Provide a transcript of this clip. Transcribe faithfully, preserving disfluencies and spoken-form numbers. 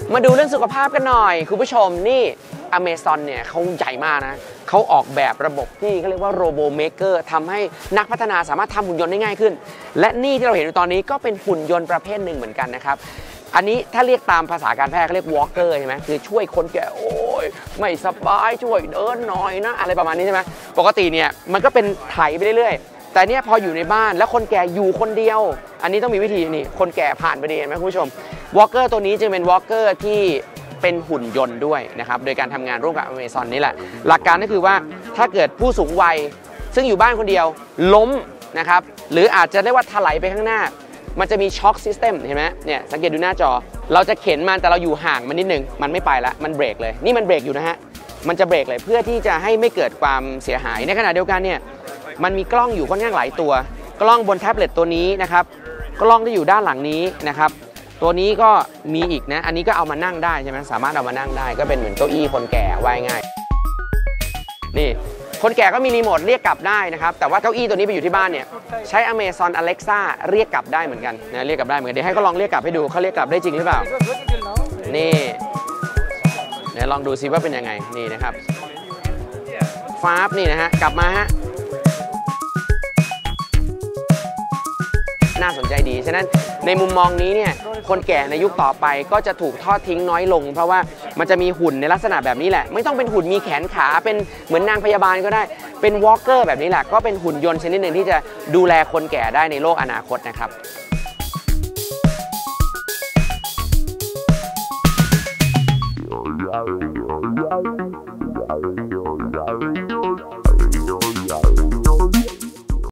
มาดูเรื่องสุขภาพกันหน่อยคุณผู้ชมนี่ Amazon เนี่ยเขาใหญ่มากนะเขาออกแบบระบบที่เขาเรียกว่า Robo Maker ทำให้นักพัฒนาสามารถทำหุ่นยนต์ได้ง่ายขึ้นและนี่ที่เราเห็นอยู่ตอนนี้ก็เป็นหุ่นยนต์ประเภทหนึ่งเหมือนกันนะครับอันนี้ถ้าเรียกตามภาษาการแพทย์เขาเรียก walker ใช่ไหมคือช่วยคนแก่โอ้ยไม่สบายช่วยเดินหน่อยนะอะไรประมาณนี้ใช่ไหมปกติเนี่ยมันก็เป็นไถไปเรื่อยๆแต่เนี่ยพออยู่ในบ้านแล้วคนแก่อยู่คนเดียวอันนี้ต้องมีวิธีนี่คนแก่ผ่านไปดีไหมคุณผู้ชม walker ตัวนี้จะเป็น walker ที่เป็นหุ่นยนต์ด้วยนะครับโดยการทำงานร่วมกับ Amazon นี่แหละหลักการก็คือว่าถ้าเกิดผู้สูงวัยซึ่งอยู่บ้านคนเดียวล้มนะครับหรืออาจจะเรียกว่าถลายไปข้างหน้ามันจะมีช็อคซิสเต็มเห็นไหมเนี่ยสังเกตดูหน้าจอเราจะเข็นมันแต่เราอยู่ห่างมันนิดนึงมันไม่ไปแล้วมันเบรกเลยนี่มันเบรกอยู่นะฮะมันจะเบรกเลยเพื่อที่จะให้ไม่เกิดความเสียหายในขณะเดียวกันเนี่ยมันมีกล้องอยู่ค่อนข้างหลายตัวกล้องบนแท็บเล็ตตัวนี้นะครับกล้องที่อยู่ด้านหลังนี้นะครับตัวนี้ก็มีอีกนะอันนี้ก็เอามานั่งได้ใช่ไหมสามารถเอามานั่งได้ก็เป็นเหมือนเก้าอี้คนแก่ว่ายง่ายนี่คนแก่ก็มีรีโมทเรียกกลับได้นะครับแต่ว่าเก้าอี้ตัวนี้ไปอยู่ที่บ้านเนี่ยใช้ Amazon Alexa เรียกกลับได้เหมือนกันนะเรียกกลับได้เหมือนกันเดี๋ยวให้เขาลองเรียกกลับให้ดูเขาเรียกกลับได้จริงหรือเปล่านี่เดี๋ยวลองดูซิว่าเป็นยังไงนี่นะครับฟาบนี่นะฮะกลับมาฮะน่าสนใจดีฉะนั้นในมุมมองนี้เนี่ยคนแก่ในยุคต่อไปก็จะถูกทอดทิ้งน้อยลงเพราะว่ามันจะมีหุ่นในลักษณะแบบนี้แหละไม่ต้องเป็นหุ่นมีแขนขาเป็นเหมือนนางพยาบาลก็ได้เป็นวอล์กเกอร์แบบนี้แหละก็เป็นหุ่นยนต์ชนิดหนึ่งที่จะดูแลคนแก่ได้ในโลกอนาคตนะครับ